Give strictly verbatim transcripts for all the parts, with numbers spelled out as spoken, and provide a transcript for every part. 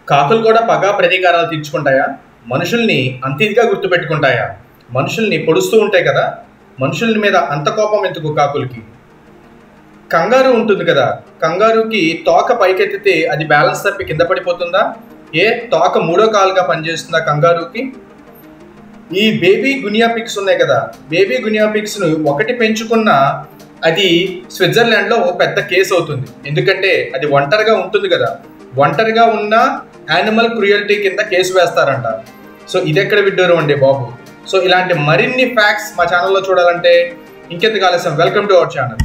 కాకులు కూడా పగ ప్రతీకారాలు తీర్చుకుంటాయా? మనుషుల్ని అంత ఇదిగా గుర్తుపెట్టుకుంటాయా? మనుషుల్ని పొడుస్తూ ఉంటాయి కదా, మనుషుల మీద అంత కోపం ఎందుకు కాకులకి? కంగారు ఉంటుంది కదా, కంగారుకి తోక పైకెత్తితే అది బ్యాలెన్స్ తప్పి కింద పడిపోతుందా? ఏ తోక మూడో కాలుగా పనిచేస్తుందా కంగారుకి? ఈ బేబీ గునియా పిగ్స్ ఉన్నాయి కదా, బేబీ గునియా పిగ్స్ను ఒకటి పెంచుకున్న అది స్విట్జర్లాండ్లో ఓ పెద్ద కేసు అవుతుంది. ఎందుకంటే అది ఒంటరిగా ఉంటుంది కదా, ఒంటరిగా ఉన్న యానిమల్ క్రూయల్టీ కింద కేసు వేస్తారంట. సో ఇది ఎక్కడ విడ్డూరం అండి బాబు. సో ఇలాంటి మరిన్ని ఫ్యాక్ట్స్ మా ఛానల్లో చూడాలంటే ఇంకెందుకు ఆలస్యం, welcome to our channel.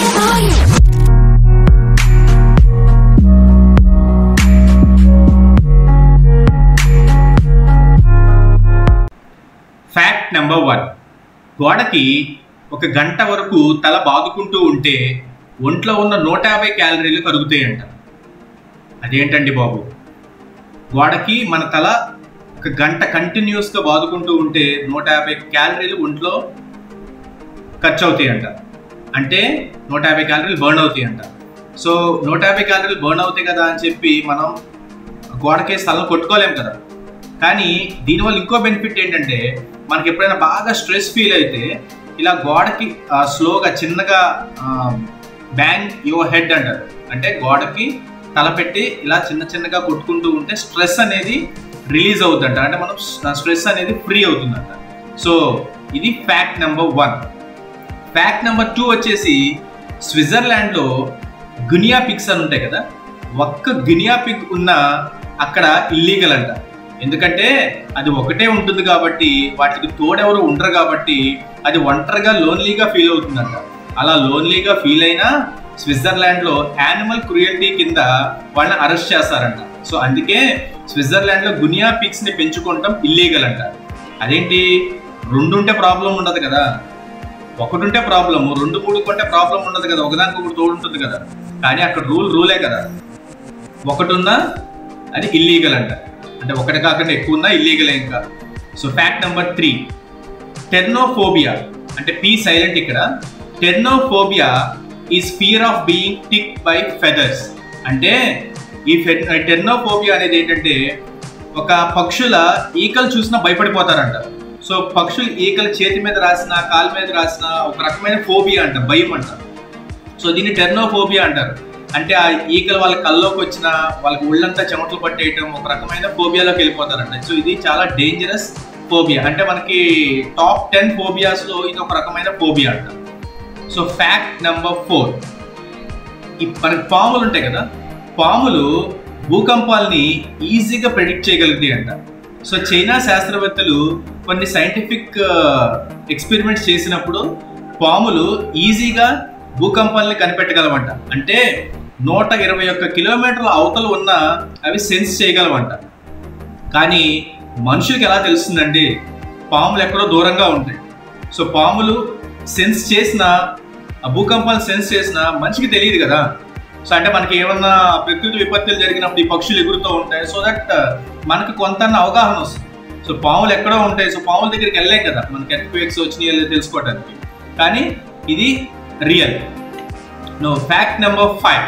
Fact number one. గోడకి ఒక గంట వరకు తల బాదుకుంటూ ఉంటే ఒంట్లో ఉన్న నూట యాభై క్యాలరీలు కరుగుతాయంట. అదేంటండి బాబు, గోడకి మన తల ఒక గంట కంటిన్యూస్గా బాదుకుంటూ ఉంటే నూట యాభై క్యాలరీలు ఒంట్లో ఖర్చు అవుతాయంట. అంటే నూట యాభై క్యాలరీలు బర్న్ అవుతాయంట. సో నూట యాభై క్యాలరీలు బర్న్ అవుతాయి కదా అని చెప్పి మనం గోడకేసి తలను కొట్టుకోలేం కదా. కానీ దీనివల్ల ఇంకో బెనిఫిట్ ఏంటంటే, మనకి ఎప్పుడైనా బాగా స్ట్రెస్ ఫీల్ అయితే ఇలా గోడకి స్లోగా చిన్నగా బ్యాంగ్ యువర్ హెడ్ అంటారు. అంటే గోడకి తల పెట్టి ఇలా చిన్న చిన్నగా కొట్టుకుంటూ ఉంటే స్ట్రెస్ అనేది రిలీజ్ అవుతుందంట. అంటే మనం స్ట్రెస్ అనేది ఫ్రీ అవుతుందంట. సో ఇది fact number one. Fact number two వచ్చేసి, స్విట్జర్లాండ్లో గునియా పిగ్స్ అని ఉంటాయి కదా, ఒక్క గునియా పిగ్ ఉన్న అక్కడ ఇల్లీగల్ అంట. ఎందుకంటే అది ఒకటే ఉంటుంది కాబట్టి, వాటికి తోడెవరు ఉండరు కాబట్టి అది ఒంటరిగా లోన్లీగా ఫీల్ అవుతుందంట. అలా లోన్లీగా ఫీల్ అయినా స్విట్జర్లాండ్లో యానిమల్ క్రూయల్టీ కింద వాళ్ళని అరెస్ట్ చేస్తారంట. సో అందుకే స్విట్జర్లాండ్లో గునియా పిగ్స్ని పెంచుకోవటం ఇల్లీగల్ అంట. అదేంటి, రెండు ఉంటే ప్రాబ్లం ఉండదు కదా, ఒకటి ఉంటే ప్రాబ్లము, రెండు మూడు కొంటే ప్రాబ్లం ఉండదు కదా, ఒకదానికి ఒకటి తోడు ఉంటుంది కదా. కానీ అక్కడ రూల్ రూలే కదా, ఒకటి ఉన్నా అది ఇల్లీగల్ అంట. అంటే ఒకటి కాకుండా ఎక్కువ ఉన్నా ఇల్లీగల్ ఇంకా. So fact number three. Pteronophobia అంటే పీ సైలెంట్ ఇక్కడ. Pteronophobia is fear of being tick by feathers. అంటే ఈ టెర్నోఫోబియా అనేది ఏంటంటే, ఒక పక్షుల ఈకలు చూసినా భయపడిపోతారంట. సో పక్షులు ఈకలు చేతి మీద రాసిన, కాలు మీద రాసిన ఒక రకమైన ఫోబియా అంట, భయం అంట. సో దీన్ని టెర్నోఫోబియా అంటారు. అంటే ఆ ఈకలు వాళ్ళ కల్లోకి వచ్చిన వాళ్ళకి ఒళ్ళంతా చెమటలు పట్టేయటం ఒక రకమైన ఫోబియాలోకి వెళ్ళిపోతారంట. సో ఇది చాలా డేంజరస్ ఫోబియా. అంటే మనకి టాప్ టెన్ ఫోబియాస్లో ఇది ఒక రకమైన ఫోబియా అంట. So fact number four. ఈ మనకి పాములు ఉంటాయి కదా, పాములు భూకంపాలని ఈజీగా ప్రెడిక్ట్ చేయగలుగుతాయి అంట. సో చైనా శాస్త్రవేత్తలు కొన్ని సైంటిఫిక్ ఎక్స్పెరిమెంట్స్ చేసినప్పుడు పాములు ఈజీగా భూకంపాలని కనిపెట్టగలవంట. అంటే నూట ఇరవై ఒక్క కిలోమీటర్ల అవతలు ఉన్న అవి సెన్స్ చేయగలవంట. కానీ మనుషులకి ఎలా తెలుస్తుందండి, పాములు ఎక్కడో దూరంగా ఉంటాయి. సో పాములు సెన్స్ చేసిన, భూకంపాలు సెన్స్ చేసిన మనిషికి తెలియదు కదా. సో అంటే మనకి ఏమన్నా ప్రకృతి విపత్తులు జరిగినప్పుడు ఈ పక్షులు ఎగురుతూ ఉంటాయి. సో దట్ మనకి కొంత అవగాహన వస్తుంది. సో పాములు ఎక్కడో ఉంటాయి. సో పాముల దగ్గరికి వెళ్ళలేం కదా మనకి ఎర్త్క్వేక్స్ వచ్చినాయి తెలుసుకోవడానికి. కానీ ఇది real. No fact number five.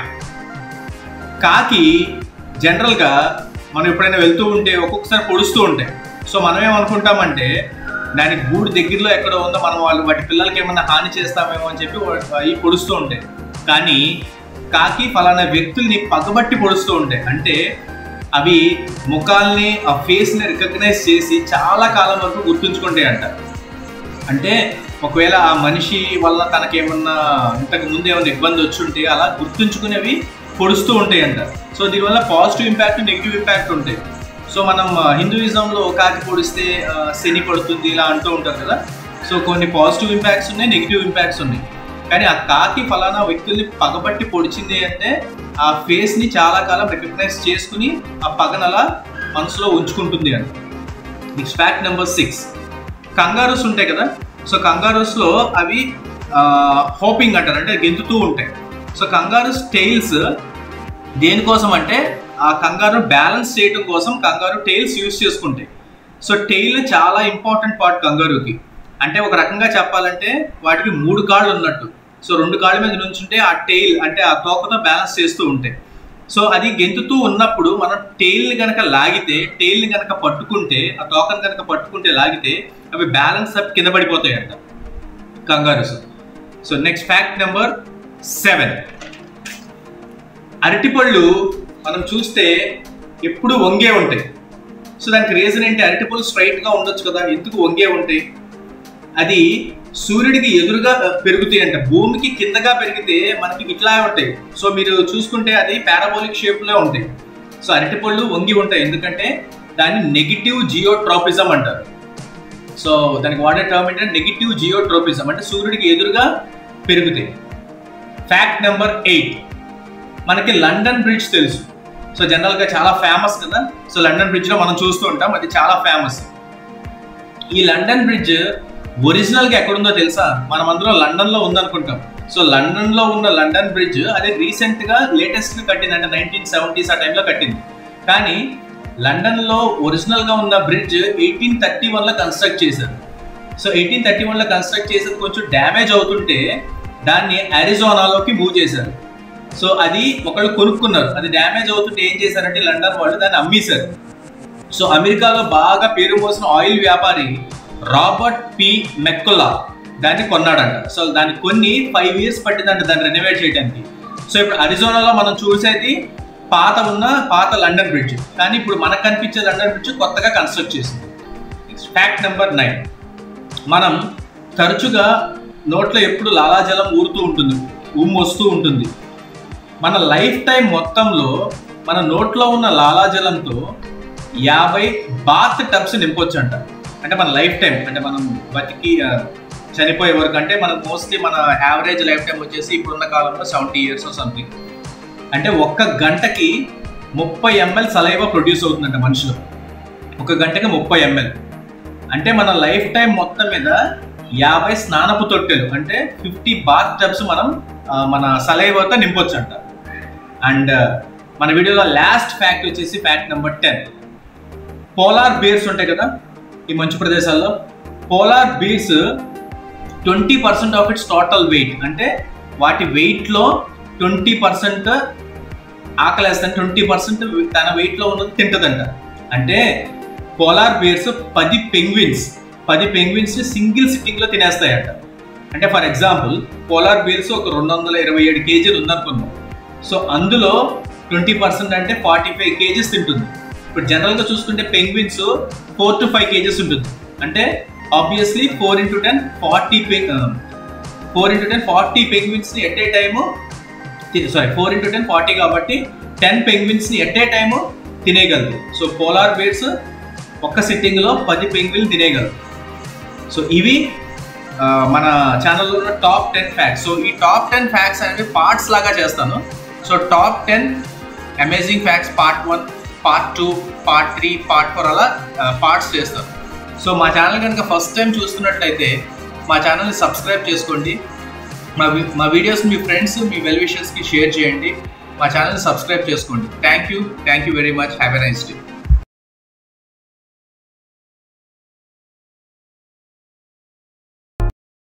కాకి జనరల్గా మనం ఎప్పుడైనా వెళ్తూ ఉంటే ఒక్కొక్కసారి పొడుస్తూ ఉంటాయి. సో మనం ఏమనుకుంటామంటే దానికి గూడు దగ్గరలో ఎక్కడో ఉందో, మనం వాళ్ళు వాటి పిల్లలకి ఏమన్నా హాని చేస్తామేమో అని చెప్పి అవి పొడుస్తూ ఉంటాయి. కానీ కాకి ఫలానా వ్యక్తుల్ని పగబట్టి పొడుస్తూ ఉంటాయి. అంటే అవి ముఖాల్ని, ఆ ఫేస్ని రికగ్నైజ్ చేసి చాలా కాలం వరకు గుర్తుంచుకుంటాయి అంట. అంటే ఒకవేళ ఆ మనిషి వల్ల తనకేమన్నా ఇంతకు ముందు ఏమైనా ఇబ్బంది వచ్చి ఉంటే అలా గుర్తుంచుకునేవి పొడుస్తూ ఉంటాయి అంట. సో దీనివల్ల పాజిటివ్ ఇంపాక్ట్, నెగిటివ్ ఇంపాక్ట్ ఉంటాయి. సో మనం హిందూయిజంలో కాకి పొడిస్తే శని పడుతుంది ఇలా అంటూ ఉంటారు కదా. సో కొన్ని పాజిటివ్ ఇంపాక్ట్స్ ఉన్నాయి, నెగిటివ్ ఇంపాక్ట్స్ ఉన్నాయి. కానీ ఆ కాకి ఫలానా వ్యక్తుల్ని పగబట్టి పొడిచింది అంటే ఆ ఫేస్ని చాలా కాలం రికగ్నైజ్ చేసుకుని ఆ పగనలా మనసులో ఉంచుకుంటుంది అంట. Next fact number six. Kangaroos ఉంటాయి కదా. సో కంగారూస్లో అవి హోపింగ్ అంటారు, అంటే గెంతుతూ ఉంటాయి. సో కంగారూస్ టెయిల్స్ దేనికోసం అంటే, ఆ కంగారు బ్యాలెన్స్ చేయడం కోసం కంగారు టెయిల్స్ యూజ్ చేసుకుంటాయి. సో టెయిల్ చాలా ఇంపార్టెంట్ పార్ట్ కంగారుకి. అంటే ఒక రకంగా చెప్పాలంటే వాటికి మూడు కాళ్ళు ఉన్నట్టు. సో రెండు కాళ్ళ మీద నుంచుంటే ఆ టెయిల్ అంటే ఆ తోకతో బ్యాలెన్స్ చేస్తూ ఉంటాయి. సో అది గెంతుతూ ఉన్నప్పుడు మనం టెయిల్ని కనుక లాగితే, టెయిల్ని కనుక పట్టుకుంటే, ఆ తోకను కనుక పట్టుకుంటే లాగితే అవి బ్యాలెన్స్ అప్ కింద పడిపోతాయంట kangaroos. So next fact number seven. అరటిపళ్ళు మనం చూస్తే ఎప్పుడు వంగే ఉంటాయి. సో దానికి రీజన్ ఏంటి? అరటిపళ్ళు స్ట్రైట్గా ఉండొచ్చు కదా, ఎందుకు వంగే ఉంటాయి? అది సూర్యుడికి ఎదురుగా పెరుగుతాయి అంట. భూమికి కిందగా పెరిగితే మనకి ఇట్లా ఉంటాయి. సో మీరు చూసుకుంటే అది పారాబోలిక్ షేప్లో ఉంటాయి. సో అరటిపళ్ళు వంగి ఉంటాయి ఎందుకంటే దాన్ని నెగిటివ్ జియోట్రోపిజం అంటారు. సో దానికి వాడే టర్మ్ ఏంటంటే నెగిటివ్ జియోట్రోపిజం, అంటే సూర్యుడికి ఎదురుగా పెరుగుతాయి. Fact number eight. మనకి లండన్ బ్రిడ్జ్ తెలుసు. సో జనరల్గా చాలా ఫేమస్ కదా. సో లండన్ బ్రిడ్జ్లో మనం చూస్తూ ఉంటాం, అది చాలా ఫేమస్. ఈ లండన్ బ్రిడ్జ్ ఒరిజినల్గా ఎక్కడుందో తెలుసా? మనం అందులో లండన్లో ఉందనుకుంటాం. సో లండన్లో ఉన్న లండన్ బ్రిడ్జ్ అది రీసెంట్గా లేటెస్ట్గా కట్టింది, అంటే నైన్టీన్ సెవెంటీస్ ఆ టైంలో కట్టింది. కానీ లండన్లో ఒరిజినల్గా ఉన్న బ్రిడ్జ్ ఎయిటీన్ థర్టీ వన్లో కన్స్ట్రక్ట్ చేశారు. సో ఎయిటీన్ థర్టీ వన్లో కన్స్ట్రక్ట్ చేసేది కొంచెం డ్యామేజ్ అవుతుంటే దాన్ని అరిజోనాలోకి మూవ్ చేశారు. సో అది ఒకళ్ళు కొనుక్కున్నారు. అది డ్యామేజ్ అవుతుంటే ఏం చేశారంటే లండన్ వాళ్ళు దాన్ని అమ్మేశారు. సో అమెరికాలో బాగా పేరు మోసిన ఆయిల్ వ్యాపారి రాబర్ట్ పి మెక్కులా దాన్ని కొన్నాడంట. సో దాన్ని కొన్ని ఫైవ్ ఇయర్స్ పట్టిందంట దాన్ని రెనోవేట్ చేయడానికి. సో ఇప్పుడు అరిజోనాలో మనం చూసేది పాత ఉన్న పాత లండన్ బ్రిడ్జ్, కానీ ఇప్పుడు మనకు కనిపించే లండన్ బ్రిడ్జ్ కొత్తగా కన్స్ట్రక్ట్ చేసింది. Fact number nine. మనం తరచుగా నోట్లో ఎప్పుడు లాలాజలం ఊరుతూ ఉంటుంది, ఉమ్ము వస్తూ ఉంటుంది. మన లైఫ్ టైం మొత్తంలో మన నోట్లో ఉన్న లాలాజలంతో యాభై బాత్ టబ్స్ నింపొచ్చు అంట. అంటే మన లైఫ్ టైం, అంటే మనం బతికి చనిపోయే వరకు, అంటే మనం మోస్ట్లీ మన యావరేజ్ లైఫ్ టైం వచ్చేసి ఇప్పుడున్న కాలంలో సెవెంటీ ఇయర్స్ సంథింగ్. అంటే ఒక్క గంటకి ముప్పై ఎంఎల్ సలైవా ప్రొడ్యూస్ అవుతుందంట మనుషులు. ఒక గంటకి ముప్పై ఎంఎల్ అంటే మన లైఫ్ టైం మొత్తం మీద యాభై స్నానపు తొట్టెలు, అంటే ఫిఫ్టీ బాత్ టబ్స్ మనం మన సలైవాతో నింపొచ్చు అంట. అండ్ మన వీడియోలో లాస్ట్ ఫ్యాక్ట్ వచ్చేసి fact number ten. Polar bears ఉంటాయి కదా ఈ మంచు ప్రదేశాల్లో, polar bears twenty percent of its total weight, అంటే వాటి వెయిట్లో ట్వంటీ పర్సెంట్ ఆకలేస్తాను, ట్వంటీ పర్సెంట్ తన వెయిట్లో ఉన్నది తింటుందంట. అంటే పోలార్ బేర్స్ పది పెంగ్విన్స్ పది పెంగ్విన్స్ సింగిల్ సిట్టింగ్లో తినేస్తాయంట. అంటే ఫర్ ఎగ్జాంపుల్ పోలార్ బేర్స్ ఒక రెండు వందల ఇరవై ఏడు కేజీలు ఉందనుకుందాం. సో అందులో ట్వంటీ పర్సెంట్ అంటే ఫార్టీ ఫైవ్ కేజీస్ తింటుంది. ఇప్పుడు జనరల్గా చూసుకుంటే penguins four to five kgs ఉంటుంది. అంటే obviously four into ten forty four into ten forty పెంగ్విన్స్ని at a time sorry four into ten forty కాబట్టి టెన్ పెంగ్విన్స్ని ఎట్ ఏ టైము తినేయగలదు. సో పోలార్ బేర్స్ ఒక్క సిట్టింగ్లో పది పెంగ్విన్లు తినేయగలదు. సో ఇవి మన ఛానల్లో ఉన్న టాప్ టెన్ ఫ్యాక్ట్స్. సో ఈ టాప్ టెన్ ఫ్యాక్ట్స్ అనేవి పార్ట్స్ లాగా చేస్తాను. So top ten amazing facts part one, part two, part three, part four అలా పార్ట్స్ చేస్తాను. సో మా ఛానల్ కనుక ఫస్ట్ టైం చూస్తున్నట్లయితే మా ఛానల్ని సబ్స్క్రైబ్ చేసుకోండి. మా మా వీడియోస్ మీ ఫ్రెండ్స్, మీ వెల్ విషర్స్కి షేర్ చేయండి. మా ఛానల్ని సబ్స్క్రైబ్ చేసుకోండి. Thank you thank you very much. Have a nice day.